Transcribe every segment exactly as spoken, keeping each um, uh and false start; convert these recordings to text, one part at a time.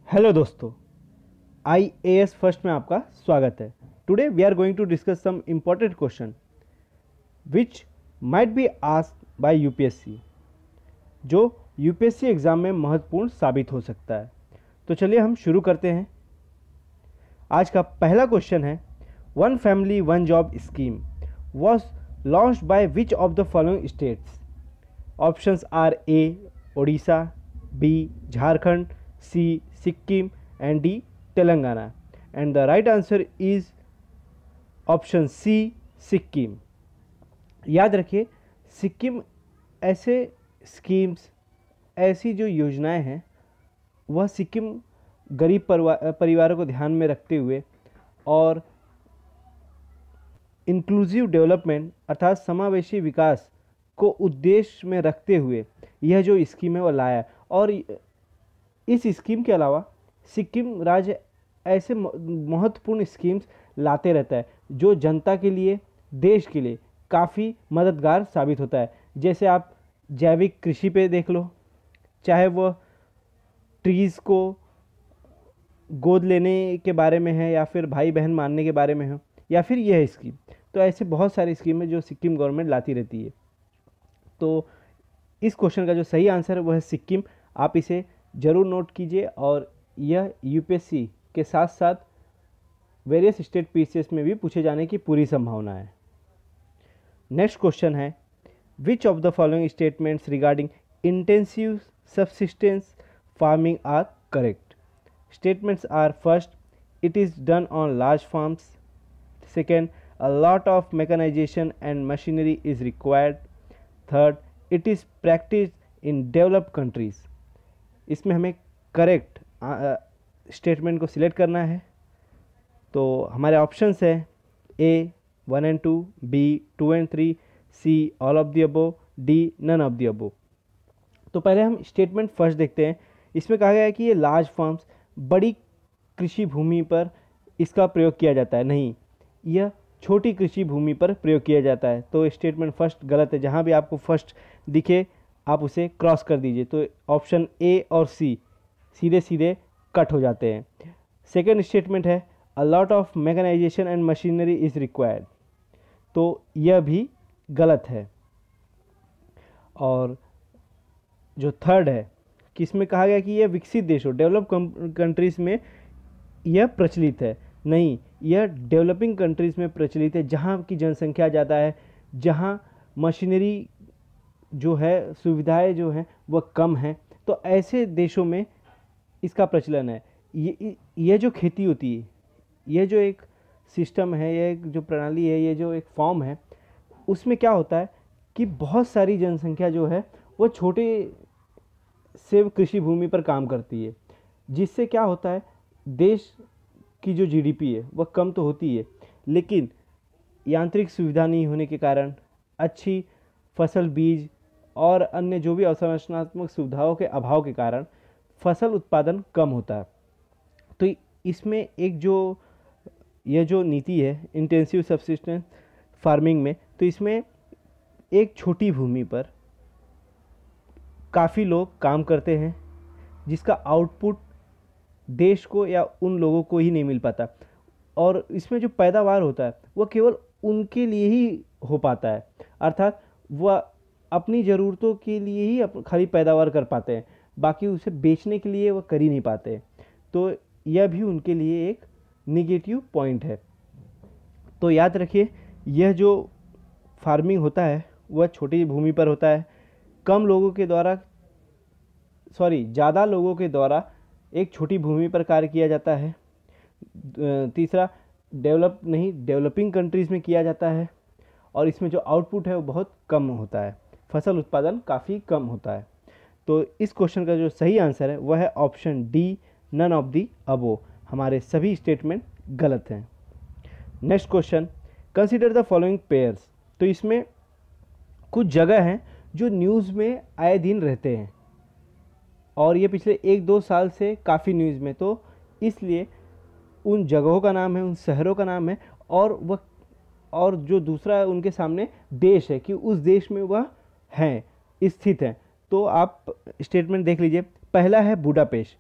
Hello दोस्तों, आई A S first में आपका स्वागत है। Today we are going to discuss some important question which might be asked by U P S C, जो U P S C exam में महत्वपूर्ण साबित हो सकता है। तो चलिए हम शुरू करते हैं। आज का पहला क्वेश्चन है, one family one job scheme was launched by which of the following states. Options are A Odisha, B Jharkhand, C Sikkim and D Telangana. And the right answer is option C Sikkim. याद रखिए, सिक्किम ऐसे स्कीम्स, ऐसी जो योजनाएं हैं वह सिक्किम गरीब परिवार परिवारों को ध्यान में रखते हुए और इंक्लूसिव डेवलपमेंट अर्थात समावेशी विकास को उद्देश्य में रखते हुए यह जो स्कीम है वह लाया। और इस स्कीम के अलावा सिक्किम राज्य ऐसे महत्वपूर्ण स्कीम्स लाते रहता है जो जनता के लिए, देश के लिए काफ़ी मददगार साबित होता है। जैसे आप जैविक कृषि पे देख लो, चाहे वह ट्रीज़ को गोद लेने के बारे में है या फिर भाई बहन मानने के बारे में हो, या फिर यह स्कीम। तो ऐसे बहुत सारी स्कीम है जो सिक्किम गवर्नमेंट लाती रहती है। तो इस क्वेश्चन का जो सही आंसर है वह है सिक्किम। आप इसे ज़रूर नोट कीजिए और यह यू पी एस सी के साथ साथ various state P C S में भी पूछे जाने की पूरी संभावना है। नेक्स्ट क्वेश्चन है, which of the following statements regarding intensive subsistence farming are correct. Statements are, first, it is done on large farms. Second, a lot of mechanization and machinery is required. Third, it is practice in developed countries. इसमें हमें correct statement को select करना है। तो हमारे options है A one and two, B two and three, C all of the above, D none of the above. तो पहले हम स्टेटमेंट फर्स्ट देखते हैं। इसमें कहा गया है कि ये लार्ज फार्म्स, बड़ी कृषि भूमि पर इसका प्रयोग किया जाता है। नहीं, यह छोटी कृषि भूमि पर प्रयोग किया जाता है। तो स्टेटमेंट फर्स्ट गलत है। जहाँ भी आपको फर्स्ट दिखे आप उसे क्रॉस कर दीजिए। तो ऑप्शन ए और सी सीधे सीधे कट हो जाते हैं। सेकेंड स्टेटमेंट है, a lot of mechanization and machinery is required. तो यह भी गलत है। और जो थर्ड है कि इसमें कहा गया कि यह विकसित देशों, डेवलप कंट्रीज़ में यह प्रचलित है। नहीं, यह डेवलपिंग कंट्रीज़ में प्रचलित है, जहाँ की जनसंख्या ज़्यादा है, जहाँ मशीनरी जो है, सुविधाएं जो हैं वह कम हैं। तो ऐसे देशों में इसका प्रचलन है। ये ये जो खेती होती है, यह जो एक सिस्टम है, यह एक जो प्रणाली है, ये जो एक फॉर्म है, उसमें क्या होता है कि बहुत सारी जनसंख्या जो है वो छोटे से कृषि भूमि पर काम करती है, जिससे क्या होता है, देश की जो जी डी पी है वह कम तो होती है, लेकिन यांत्रिक सुविधा नहीं होने के कारण, अच्छी फसल बीज और अन्य जो भी अवसंरचनात्मक सुविधाओं के अभाव के कारण फसल उत्पादन कम होता है। तो इसमें एक जो यह जो नीति है इंटेंसिव सबसिस्टेंस फार्मिंग में, तो इसमें एक छोटी भूमि पर काफ़ी लोग काम करते हैं, जिसका आउटपुट देश को या उन लोगों को ही नहीं मिल पाता। और इसमें जो पैदावार होता है वह केवल उनके लिए ही हो पाता है, अर्थात वह अपनी ज़रूरतों के लिए ही खाली पैदावार कर पाते हैं, बाकी उसे बेचने के लिए वह कर ही नहीं पाते। तो यह भी उनके लिए एक निगेटिव पॉइंट है। तो याद रखिए, यह जो फार्मिंग होता है वह छोटी भूमि पर होता है, कम लोगों के द्वारा, सॉरी ज़्यादा लोगों के द्वारा एक छोटी भूमि पर कार्य किया जाता है। तीसरा, डेवलप नहीं डेवलपिंग कंट्रीज़ में किया जाता है, और इसमें जो आउटपुट है वो बहुत कम होता है, फसल उत्पादन काफ़ी कम होता है। तो इस क्वेश्चन का जो सही आंसर है वह है option D, none of the above. हमारे सभी स्टेटमेंट गलत हैं। Next question, consider the following pairs. तो इसमें कुछ जगह हैं जो न्यूज़ में आए दिन रहते हैं, और ये पिछले एक दो साल से काफ़ी न्यूज़ में, तो इसलिए उन जगहों का नाम है, उन शहरों का नाम है, और वह और जो दूसरा उनके सामने देश है कि उस देश में वह हैं, स्थित हैं। तो आप स्टेटमेंट देख लीजिए। पहला है बुडापेस्ट,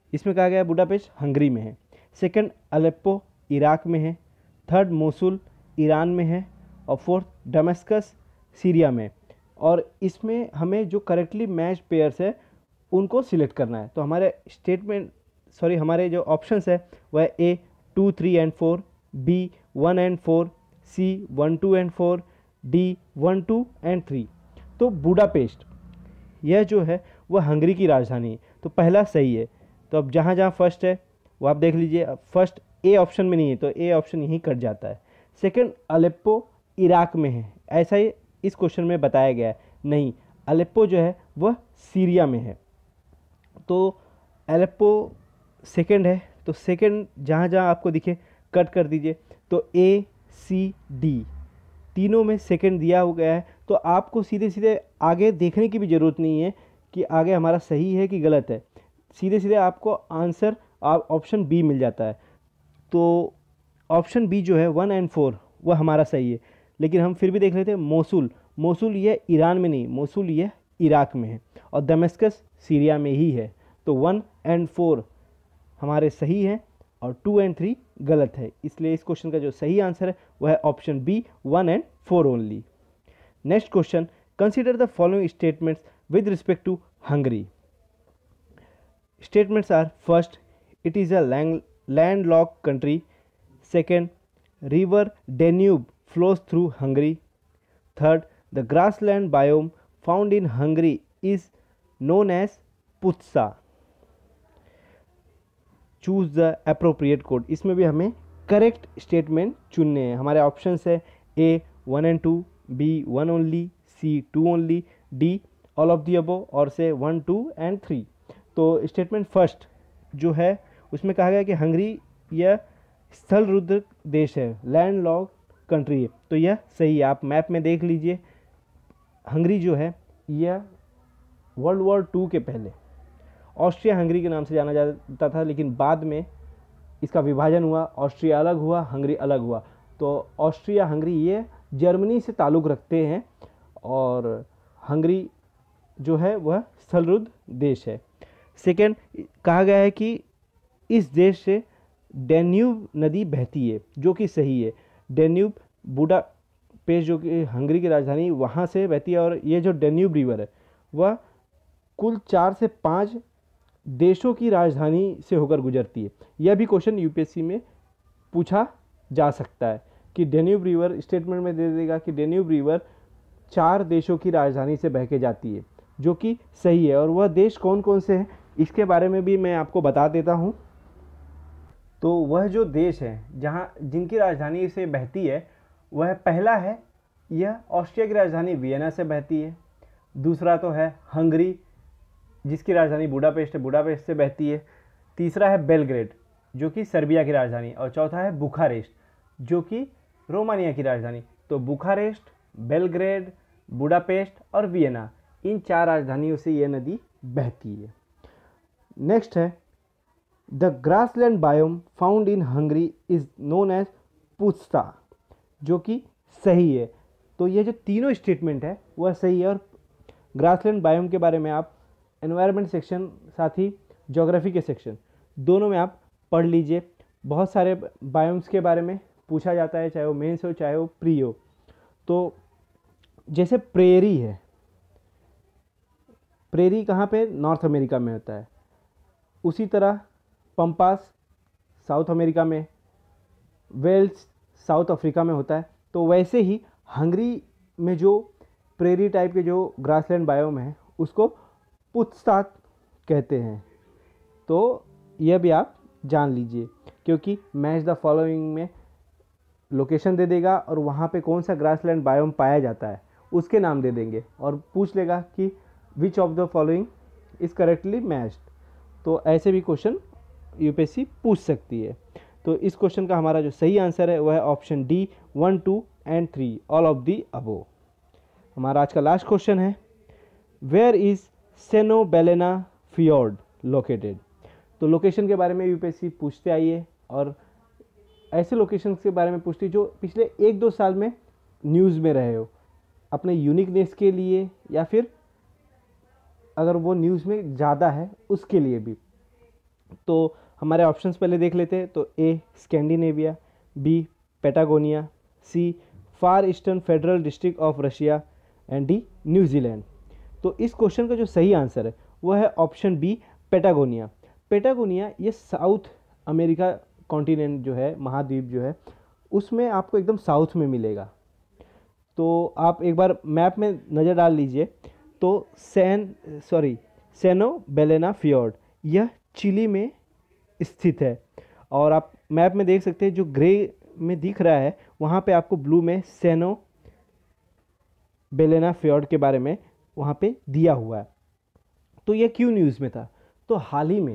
इसमें कहा गया है बुडापेस्ट हंगरी में है। सेकंड अलेप्पो इराक में है। थर्ड मोसुल ईरान में है। और फोर्थ डमस्कस सीरिया में। और इसमें हमें जो करेक्टली मैच पेयर्स है उनको सिलेक्ट करना है। तो हमारे स्टेटमेंट सॉरी हमारे जो ऑप्शंस है वह A two three and four, B one and four, C one two and four, D one two and three. तो बुडापेस्ट यह जो है वह हंगरी की राजधानी है, तो पहला सही है। तो अब जहाँ जहाँ फर्स्ट है वो आप देख लीजिए, अब फर्स्ट ए ऑप्शन में नहीं है तो ए ऑप्शन यहीं कट जाता है। सेकंड अलेप्पो इराक में है, ऐसा ही इस क्वेश्चन में बताया गया है, नहीं अलेप्पो जो है वह सीरिया में है। तो अलेप्पो सेकंड है, तो सेकंड जहाँ जहाँ आपको दिखे कट कर दीजिए। तो ए सी डी तीनों में सेकंड दिया हो गया है, तो आपको सीधे सीधे आगे देखने की भी ज़रूरत नहीं है कि आगे हमारा सही है कि गलत है, सीधे सीधे आपको आंसर ऑप्शन बी मिल जाता है। तो ऑप्शन बी जो है वन एंड फोर वह हमारा सही है। लेकिन हम फिर भी देख लेते हैं मोसुल, मोसुल ये ईरान में नहीं, मोसुल ये इराक में है और दमस्कस सीरिया में ही है। तो वन एंड फोर हमारे सही हैं और टू एंड थ्री गलत है, इसलिए इस क्वेश्चन का जो सही आंसर है वह है option B one and four only. Next question, consider the following statements with respect to Hungary. Statements are first, it is a landlocked country. Second, river Danube flows through Hungary. Third, the grassland biome found in Hungary is known as Putsa. Choose the appropriate code. इसमें भी हमें correct statement चुनने हैं। हमारे options है A one and two, B one only, C two only, D all of the above और से one two and three. तो स्टेटमेंट फर्स्ट जो है उसमें कहा गया कि हंगरी यह स्थल रुद्र देश है, लैंड लॉक कंट्री है, तो यह सही है। आप मैप में देख लीजिए, हंगरी जो है यह वर्ल्ड वॉर टू के पहले ऑस्ट्रिया हंगरी के नाम से जाना जाता था, लेकिन बाद में इसका विभाजन हुआ, ऑस्ट्रिया अलग हुआ, हंगरी अलग हुआ। तो ऑस्ट्रिया हंगरी ये जर्मनी से ताल्लुक़ रखते हैं और हंगरी जो है वह स्थलरुद्ध देश है। सेकेंड, कहा गया है कि इस देश से डेन्यूब नदी बहती है, जो कि सही है। डेन्यूब बुडापेस्ट जो कि हंगरी की राजधानी वहाँ से बहती है और ये जो डेन्यूब रिवर है वह कुल चार से पाँच देशों की राजधानी से होकर गुजरती है। यह भी क्वेश्चन यूपीएससी में पूछा जा सकता है कि डेन्यूब रिवर, स्टेटमेंट में दे देगा कि डेन्यूब रिवर चार देशों की राजधानी से बह के जाती है, जो कि सही है। और वह देश कौन कौन से हैं इसके बारे में भी मैं आपको बता देता हूँ। तो वह जो देश है जहाँ जिनकी राजधानी से बहती है वह पहला है, यह ऑस्ट्रिया की राजधानी वियना से बहती है। दूसरा तो है हंगरी जिसकी राजधानी बुडापेस्ट है, बुडापेस्ट से बहती है। तीसरा है बेलग्रेड जो कि सर्बिया की राजधानी, और चौथा है बुखारेस्ट जो कि रोमानिया की राजधानी। तो बुखारेस्ट, बेलग्रेड, बुडापेस्ट और वियना, इन चार राजधानियों से यह नदी बहती है। नेक्स्ट है the grassland biome found in Hungary is known as पुत्सा, जो कि सही है। तो ये जो तीनों स्टेटमेंट है वह सही है। और ग्रासलैंड बायोम के बारे में आप एनवायरनमेंट सेक्शन साथ ही ज्योग्राफी के सेक्शन दोनों में आप पढ़ लीजिए। बहुत सारे बायोम्स के बारे में पूछा जाता है, चाहे वो मेंस हो चाहे वो प्री हो। तो जैसे प्रेरी है, प्रेरी कहाँ पे, नॉर्थ अमेरिका में होता है। उसी तरह पंपास साउथ अमेरिका में, वेल्स साउथ अफ्रीका में होता है। तो वैसे ही हंगरी में जो प्रेरी टाइप के जो ग्रासलैंड बायोम है उसको पुत्सा कहते हैं। तो यह भी आप जान लीजिए, क्योंकि मैच द फॉलोइंग में लोकेशन दे देगा और वहाँ पे कौन सा ग्रासलैंड बायोम पाया जाता है उसके नाम दे देंगे और पूछ लेगा कि which of the following is correctly matched. तो ऐसे भी क्वेश्चन यूपीएससी पूछ सकती है। तो इस क्वेश्चन का हमारा जो सही आंसर है वह है option D one two and three, all of the above. हमारा आज का लास्ट क्वेश्चन है, where is Seno Ballena fjord located. तो लोकेशन के बारे में यूपीएससी पूछते आइए और ऐसे लोकेशन के बारे में पूछती जो पिछले एक दो साल में न्यूज़ में रहे हो, अपने यूनिकनेस के लिए या फिर अगर वो न्यूज़ में ज़्यादा है उसके लिए भी। तो हमारे ऑप्शंस पहले देख लेते हैं। तो A Scandinavia, B Patagonia, C far eastern federal district of Russia and D New Zealand. तो इस क्वेश्चन का जो सही आंसर है वो है ऑप्शन बी पेटागोनिया। पेटागोनिया ये साउथ अमेरिका कॉन्टिनेंट जो है, महाद्वीप जो है, उसमें आपको एकदम साउथ में मिलेगा। तो आप एक बार मैप में नज़र डाल लीजिए तो सैन सॉरी सेनो बेलेना फियोर्ड यह चिली में स्थित है। और आप मैप में देख सकते हैं जो ग्रे में दिख रहा है वहाँ पे आपको ब्लू में सेनो बेलेना फियोर्ड के बारे में वहाँ पे दिया हुआ है। तो यह क्यों न्यूज़ में था? तो हाल ही में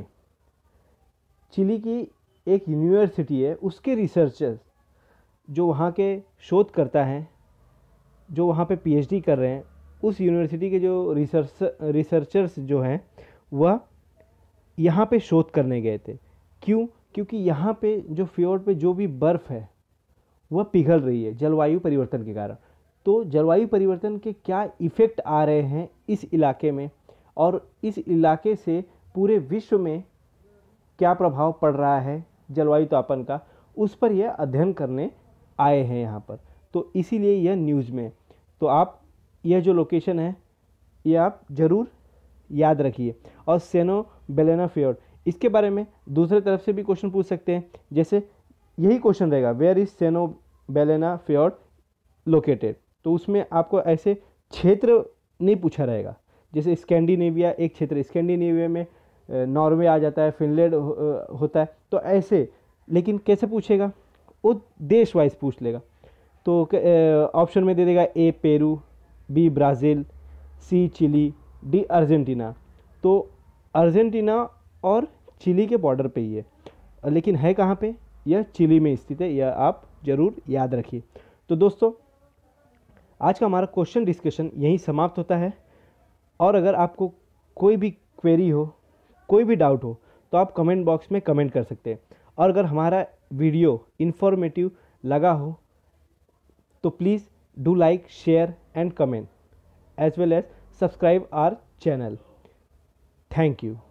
चिली की एक यूनिवर्सिटी है, उसके रिसर्चर्स जो वहाँ के शोधकर्ता हैं, जो वहाँ पे पीएचडी कर रहे हैं, उस यूनिवर्सिटी के जो रिसर्च रिसर्चर्स जो हैं वह यहाँ पे शोध करने गए थे। क्यों? क्योंकि यहाँ पे जो फ्योर्ड पे जो भी बर्फ़ है वह पिघल रही है जलवायु परिवर्तन के कारण। तो जलवायु परिवर्तन के क्या इफ़ेक्ट आ रहे हैं इस इलाके में, और इस इलाके से पूरे विश्व में क्या प्रभाव पड़ रहा है जलवायु तापन का, उस पर यह अध्ययन करने आए हैं यहाँ पर। तो इसीलिए यह न्यूज़ में। तो आप यह जो लोकेशन है ये आप ज़रूर याद रखिए। और सेनो बेलेना फियोर्ड, इसके बारे में दूसरे तरफ से भी क्वेश्चन पूछ सकते हैं। जैसे यही क्वेश्चन रहेगा, वेयर इज सेनो बेलेना फियोर्ड लोकेटेड, तो उसमें आपको ऐसे क्षेत्र नहीं पूछा रहेगा। जैसे स्कैंडिनेविया एक क्षेत्र, स्कैंडिनेविया में नॉर्वे आ जाता है, फिनलैंड होता है, तो ऐसे। लेकिन कैसे पूछेगा? वो देश वाइज पूछ लेगा। तो ऑप्शन में दे देगा A Peru, B Brazil, C Chile, D Argentina. तो अर्जेंटीना और चिली के बॉर्डर पे ही है, लेकिन है कहाँ पे? यह चिली में स्थित है, यह आप ज़रूर याद रखिए। तो दोस्तों आज का हमारा क्वेश्चन डिस्कशन यहीं समाप्त होता है। और अगर आपको कोई भी क्वेरी हो, कोई भी डाउट हो, तो आप कमेंट बॉक्स में कमेंट कर सकते हैं। और अगर हमारा वीडियो इन्फॉर्मेटिव लगा हो तो please do like, share and comment, as well as subscribe our channel. Thank you.